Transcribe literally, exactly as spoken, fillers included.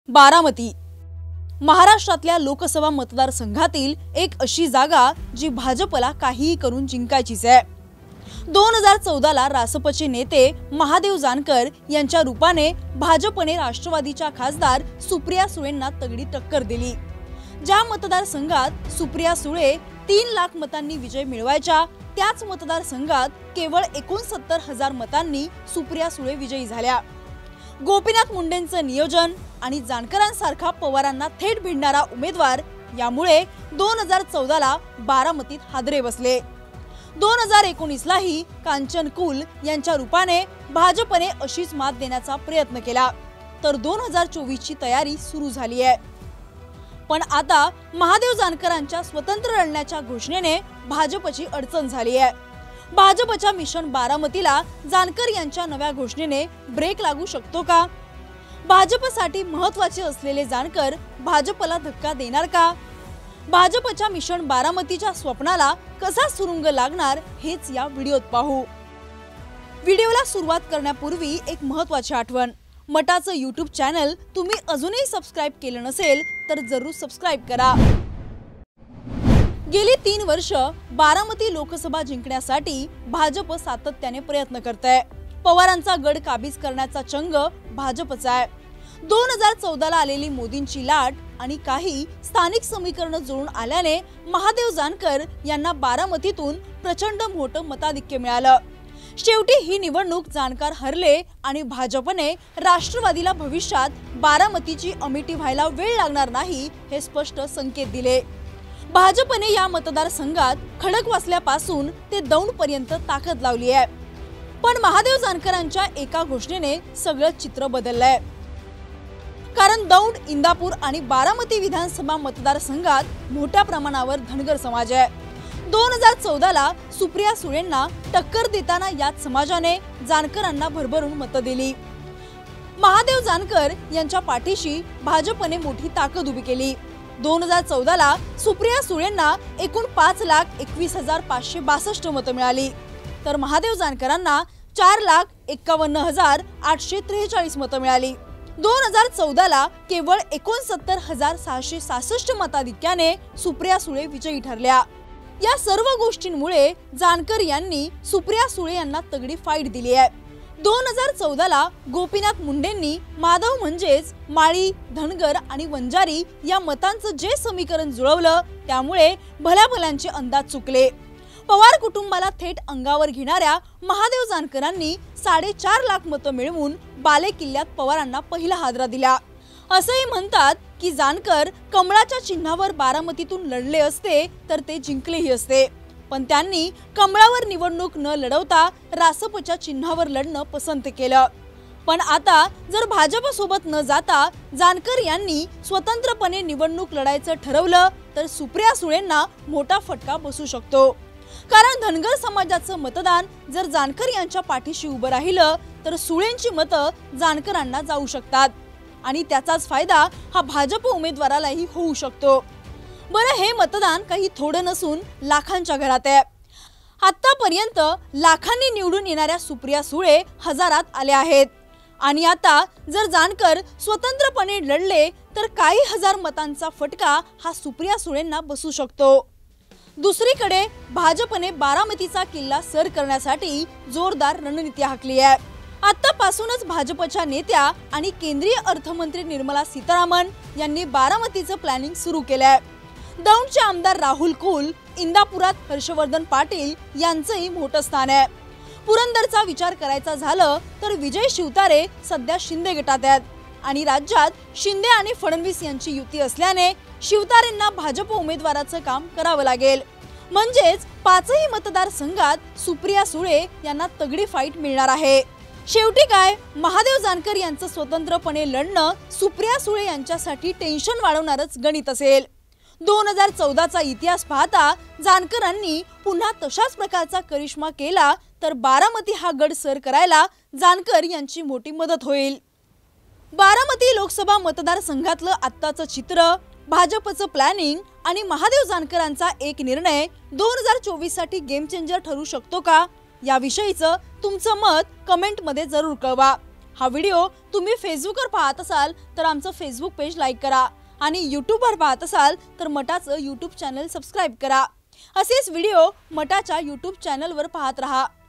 बारामती महाराष्ट्रातल्या लोकसभा मतदारसंघातील एक अशी जागा जी भाजपला काहीही करून जिंकायचीच आहे। दोन हजार चौदा ला रासपचे नेते महादेव जानकर यांच्या रूपाने भाजपने राष्ट्रवादीच्या खासदार सुप्रिया सुळेंना तगडी टक्कर दिली। ज्या मतदारसंघात सुप्रिया सुळे तीन लाख मतांनी विजय मिळवायच्या त्याच मतदारसंघात केवळ एकोणसत्तर हजार मतांनी सुप्रिया सुळे विजयी झाल्या। गोपीनाथ मुंडेंचं नियोजन आणि जानकरांसारखा पवारांना थेट भिडणारा उमेदवार यामुळे दोन हजार चौदा ला बारामतीत हादरे बसले। दोन हजार एकोणीस लाही कांचन कुल यांच्या रूपाने भाजपने अशीच मात देण्याचा प्रयत्न केला, तर दोन हजार चोवीस ची तयारी सुरू झाली आहे। पण आता महादेव जानकरांच्या स्वतंत्र लढण्याच्या घोषणेने भाजपची अडचण झाली आहे। भाजपच्या मिशन बारामतीला जानकर यांच्या नव्या घोषणेने ब्रेक लागू शकतो का? भाजपसाठी महत्त्वाचे असलेले जानकर भाजपला धक्का देणार का? भाजपच्या मिशन बारामतीच्या स्वप्नाला कसा सुरुंग लागणार हेच या व्हिडिओत पाहू। व्हिडिओला सुरुवात करण्यापूर्वी एक महत्त्वाची आठवण, मटाचं यूट्यूब चॅनल तुम्ही अजूनही सबस्क्राइब केलं नसेल तर जरूर सबस्क्राइब करा। गेली तीन वर्ष बारामती लोकसभा जिंकण्यासाठी भाजप सातत्याने प्रयत्न करतंय। पवारांचा गड काबीज करण्याचा चंग भाजपचा आहे। दोन हजार चौदा ला आलेली मोदींची लाट आणि काही स्थानिक समीकरण जुळून आल्याने महादेव जानकर यांना बारामतीतून प्रचंड मोठं मताधिक्य मिळालं। शेवटी ही निवडणूक जानकर हरले आणि भाजपने राष्ट्रवादीला भविष्यात बारामतीची अमिटी व्हायला वेळ लागणार नाही हे स्पष्ट संकेत दिले। भाजपने या मतदारसंघात खडकवासल्यापासून ते दौंडपर्यंत ताकद लावली आहे। पण महादेव जानकरांच्या एका घोषणेने सगळं चित्र बदललंय। कारण दौंड, इंदापूर आणि बारामती विधानसभा मतदारसंघात मोठ्या प्रमाणावर धनगर समाज आहे। दोन हजार चौदा ला सुप्रिया सुळेंना टक्कर देताना याच समाजाने जानकरांना भरभरून मतं दिली। महादेव जानकर यांच्या पाठीशी भाजपने मोठी ताकद उभी केली। दोन हजार चौदा ला सुप्रिया सुळेंना एकूण पाच लाख एकवीस हजार पाचशे बासष्ट मतं मिळाली, तर महादेव जानकरांना चार लाख एक्कावन्न हजार आठशे त्रेचाळीस मतं मिळाली। दोन हजार चौदा ला केवळ एकोणसत्तर हजार सहाशे सहासष्ट मताधिक्याने सुप्रिया सुळे विजयी ठरल्या। या सर्व गोष्टींमुळे जानकर यांनी सुप्रिया सुळे यांना तगडी फाईट दिली आहे। दोन हजार चौदा ला गोपीनाथ मुंडेंनी माधव म्हणजेच माळी, धनगर आणि वंजारी या मतांचं जे समीकरण जुळवलं त्यामुळे भल्याभल्यांचे अंदाज चुकले। पवार कुटुंबाला थेट अंगावर घेणाऱ्या महादेव जानकरांनी साडेचार लाख मतं मिळवून बाले किल्ल्यात पवारांना पहिला हादरा दिला। असंही म्हणतात की जानकर कमळाच्या चिन्हावर बारामतीतून लढले असते तर ते जिंकलेही असते, पण त्यांनी कमळावर निवडणूक न लढवता रासपच्या चिन्हावर लढणं पसंत केलं। पण आता जर भाजपसोबत न जाता जानकर यांनी स्वतंत्रपणे निवडणूक लढायचं ठरवलं तर सुप्रिया सुळेंना मोठा फटका बसू शकतो। कारण धनगर समाजाचं मतदान जर जानकर यांच्या पाठीशी उभं राहिलं तर सुळेंची मतं जानकरांना जाऊ शकतात आणि त्याचाच फायदा हा भाजप उमेदवारालाही होऊ शकतो। बरं, हे मतदान काही थोडं नसून लाखांच्या घरात आहे। आतापर्यंत लाखांनी निवडून येणाऱ्या सुप्रिया सुळे हजारात आल्या आहेत आणि आता जर जानकर स्वतंत्रपणे लढले तर काही हजार मतांचा फटका हा सुप्रिया सुळेंना बसू शकतो। दुसरीकडे भाजपने बारामतीचा किल्ला सर करण्यासाठी जोरदार रणनीती आखली आहे। आतापासूनच भाजपच्या नेत्या आणि केंद्रीय अर्थमंत्री निर्मला सीतारामन यांनी बारामतीचं प्लॅनिंग सुरू केलंय। दौंडचे आमदार राहुल कुल, इंदापुरात हर्षवर्धन पाटील यांचंही मोठं स्थान आहे। पुरंदरचा विचार करायचा झालं तर विजय शिवतारे सध्या शिंदे गटात आहेत आणि राज्यात शिंदे आणि फडणवीस यांची युती असल्याने शिवतारेंना भाजप उमेदवाराचं काम करावं लागेल। म्हणजेच पाचही मतदारसंघात सुप्रिया सुळे यांना तगडी फाईट मिळणार आहे। शेवटी काय, महादेव जानकर यांचं स्वतंत्रपणे लढणं सुप्रिया सुळे यांच्यासाठी टेन्शन वाढवणारच गणित असेल। दोन हजार चौदा चा इतिहास पाहता जानकरांनी पुन्हा तशाच प्रकारचा करिश्मा केला तर बारामती हा गड सर करायला जानकर यांची मोठी मदत होईल। बारामती लोकसभा मतदारसंघातलं आत्ताचं चित्र, भाजपचं प्लॅनिंग आणि महादेव जानकरांचा एक निर्णय दोन हजार चोवीस साठी गेम चेंजर ठरू शकतो का? याविषयीचं तुमचं मत कमेंट मध्ये जरूर कळवा। हा व्हिडिओ तुम्ही फेसबुकवर पाहत असाल तर आमचं फेसबुक पेज लाईक करा आणि यूट्यूबवर पाहत असाल तर मटाचं यूट्यूब चॅनल सबस्क्राईब करा। असेच व्हिडिओ मटाच्या यूट्यूब चॅनलवर पाहत रहा।